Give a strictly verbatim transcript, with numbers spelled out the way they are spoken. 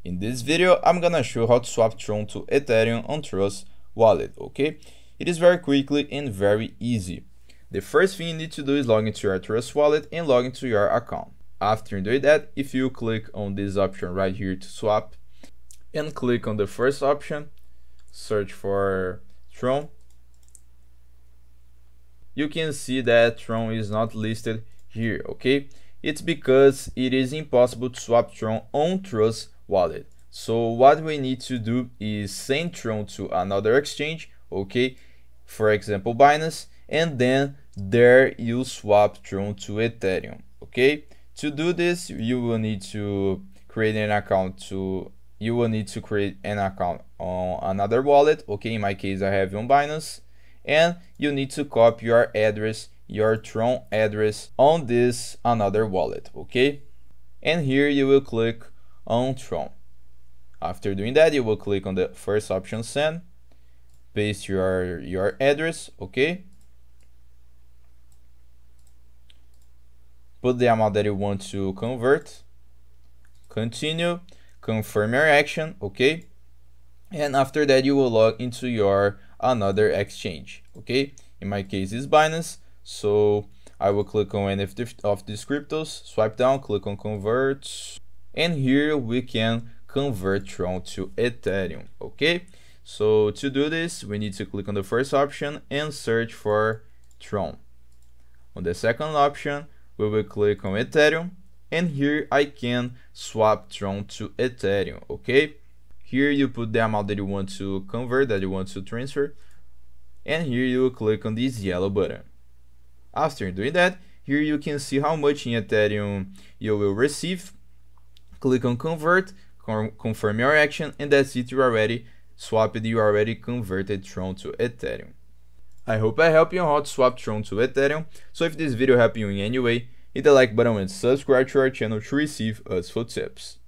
In this video, I'm gonna show how to swap Tron to Ethereum on Trust wallet, okay? It is very quickly and very easy. The first thing you need to do is log into your Trust wallet and log into your account. After doing that, if you click on this option right here to swap and click on the first option, search for Tron, you can see that Tron is not listed here, okay? It's because it is impossible to swap Tron on Trust wallet. So what we need to do is send Tron to another exchange, okay? For example, Binance, and then there you swap Tron to Ethereum, okay? To do this, you will need to create an account to you will need to create an account on another wallet, okay? In my case, I have on Binance, and you need to copy your address, your Tron address on this another wallet, okay? And here you will click on Tron. After doing that, you will click on the first option, send, paste your your address, okay? Put the amount that you want to convert, continue, confirm your action, okay? And after that, you will log into your another exchange, okay? In my case, it's Binance, so I will click on any of these cryptos, swipe down, click on convert, and here we can convert Tron to Ethereum, okay? So to do this, we need to click on the first option and search for Tron. On the second option, we will click on Ethereum, and here I can swap Tron to Ethereum, okay? Here you put the amount that you want to convert, that you want to transfer, and here you will click on this yellow button. After doing that, here you can see how much in Ethereum you will receive. Click on convert, confirm your action, and that's it. You already swapped, you already converted Tron to Ethereum. I hope I helped you on how to swap Tron to Ethereum. So if this video helped you in any way, hit the like button and subscribe to our channel to receive useful tips.